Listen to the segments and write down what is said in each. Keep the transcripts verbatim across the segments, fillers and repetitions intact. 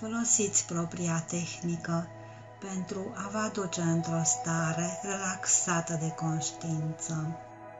Folosiți propria tehnică pentru a vă aduce într-o stare relaxată de conștiință.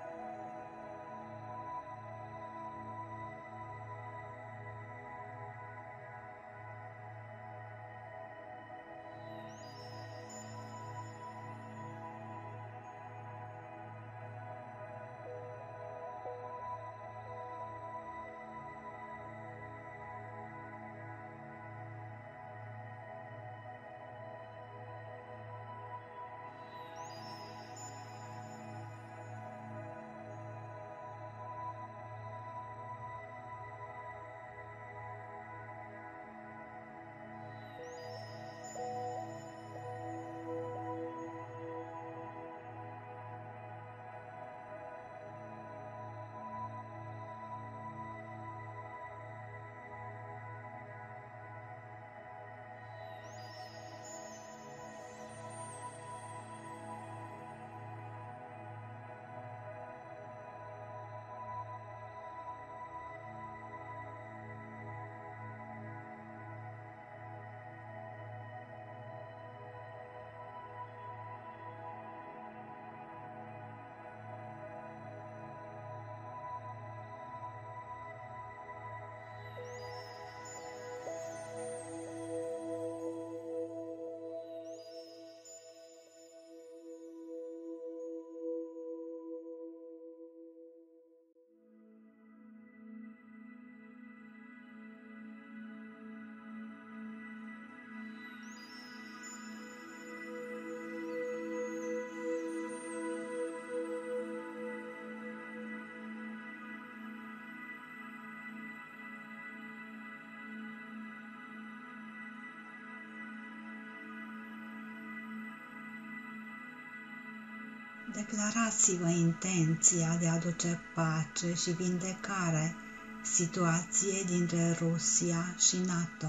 Declarați-vă intenția de a aduce pace și vindecare situației dintre Rusia și NATO.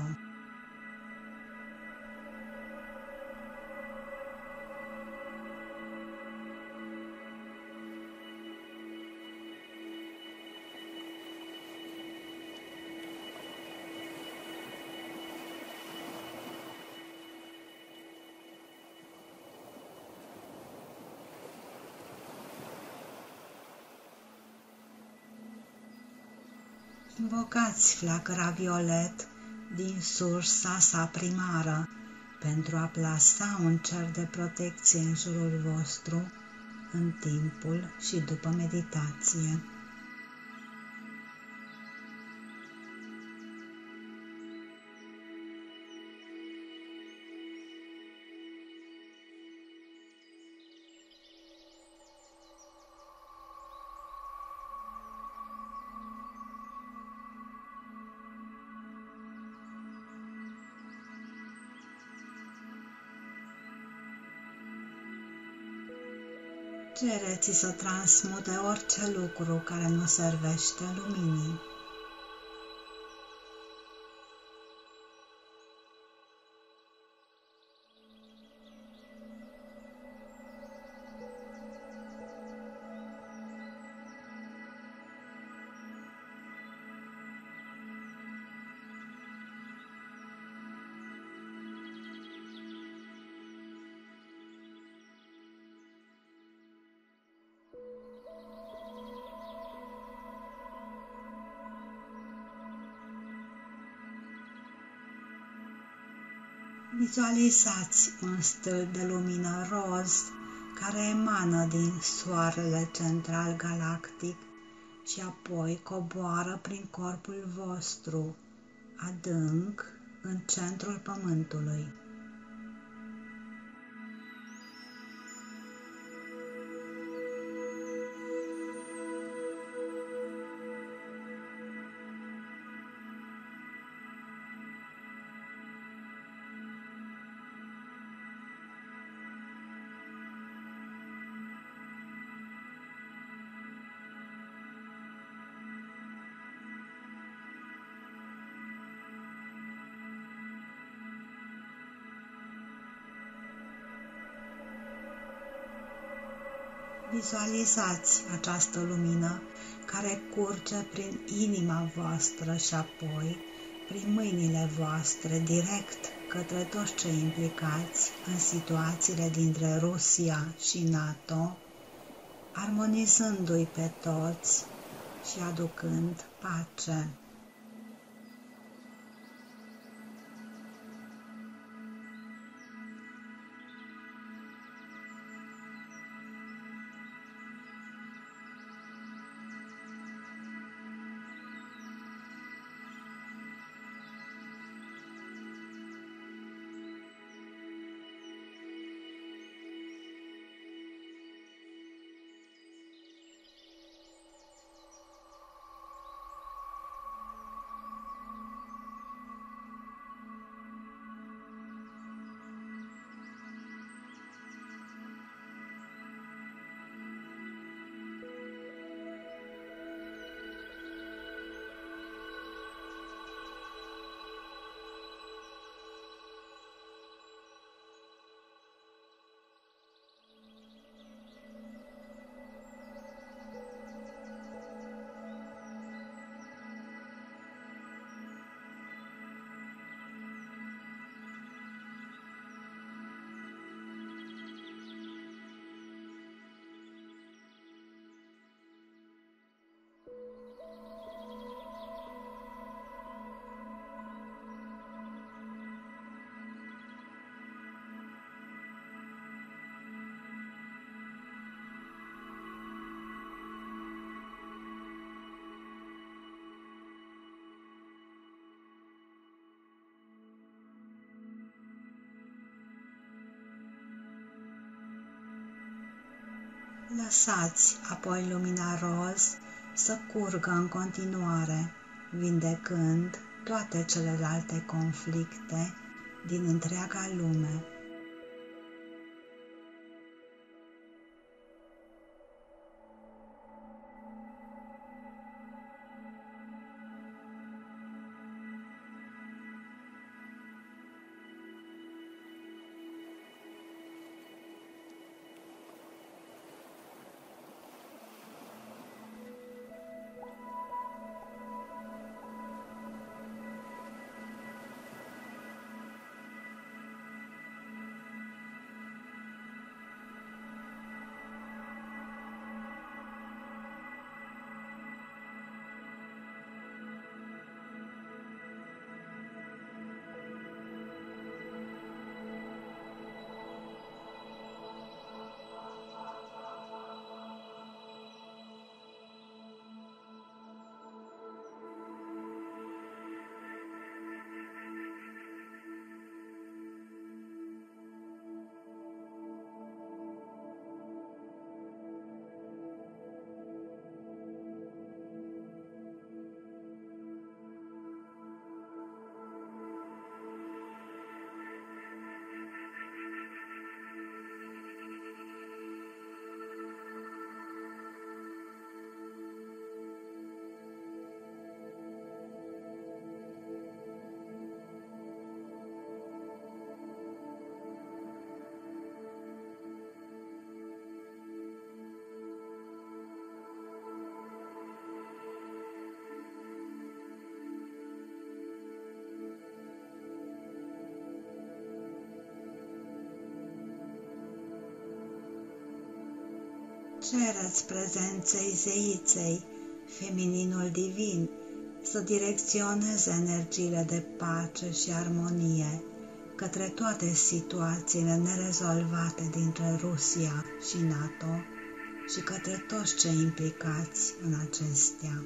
Invocați flacăra violet din sursa sa primară pentru a plasa un cer de protecție în jurul vostru în timpul și după meditație. Cereți să transmute orice lucru care nu servește luminii. Vizualizați un stâlp de lumină roz care emană din soarele central galactic și apoi coboară prin corpul vostru, adânc în centrul Pământului. Vizualizați această lumină care curge prin inima voastră și apoi prin mâinile voastre direct către toți cei implicați în situațiile dintre Rusia și NATO, armonizându-i pe toți și aducând pace. Lăsați apoi lumina roz să curgă în continuare, vindecând toate celelalte conflicte din întreaga lume. Cereți prezenței zeiței, femininul divin, să direcționeze energiile de pace și armonie către toate situațiile nerezolvate dintre Rusia și NATO și către toți cei implicați în acestea.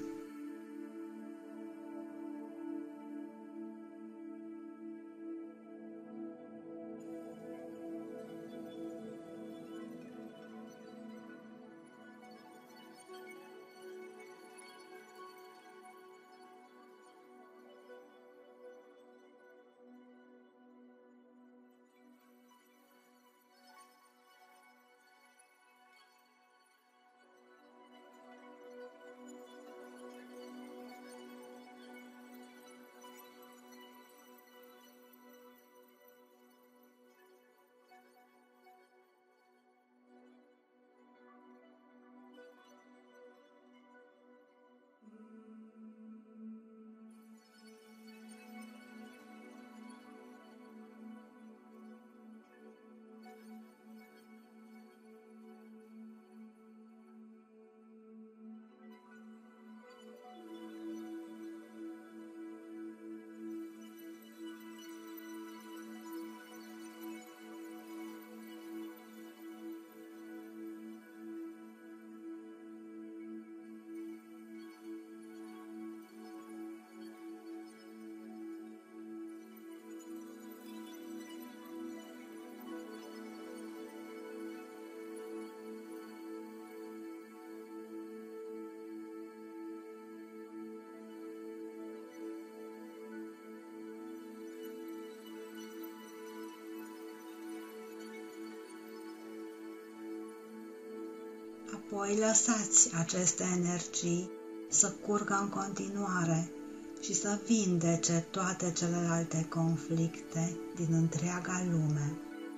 Apoi lăsați aceste energii să curgă în continuare și să vindece toate celelalte conflicte din întreaga lume.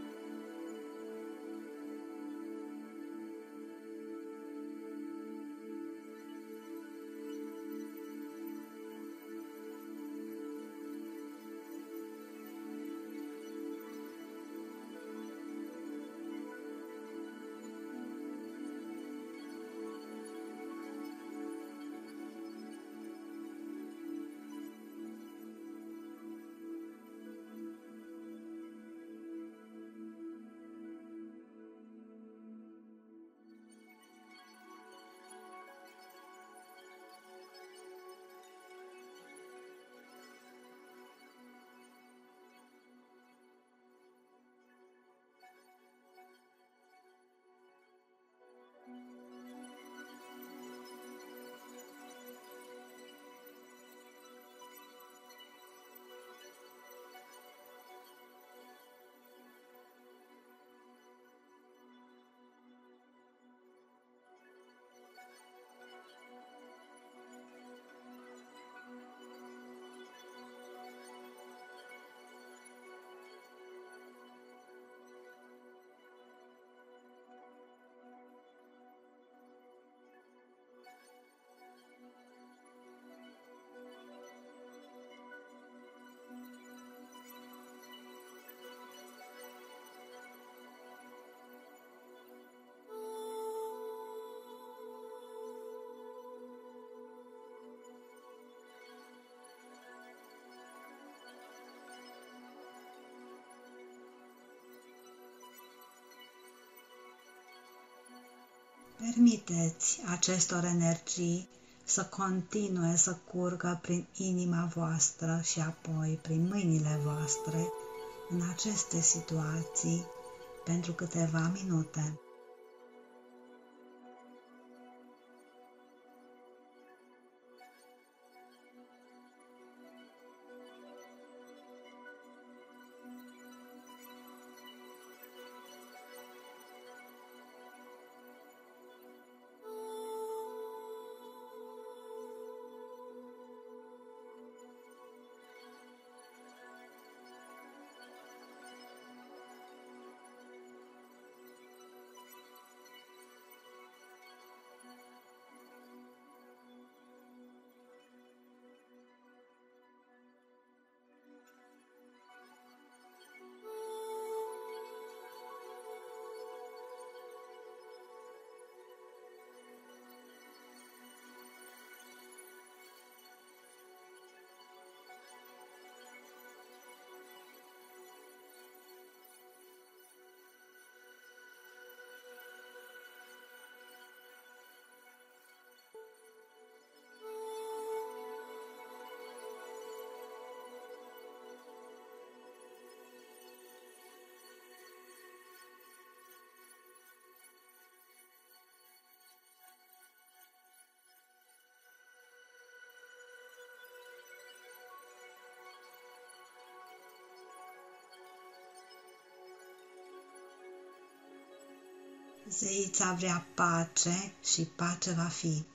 Permiteți acestor energii să continue să curgă prin inima voastră și apoi prin mâinile voastre în aceste situații pentru câteva minute. Zeița vrea pace și pace va fi.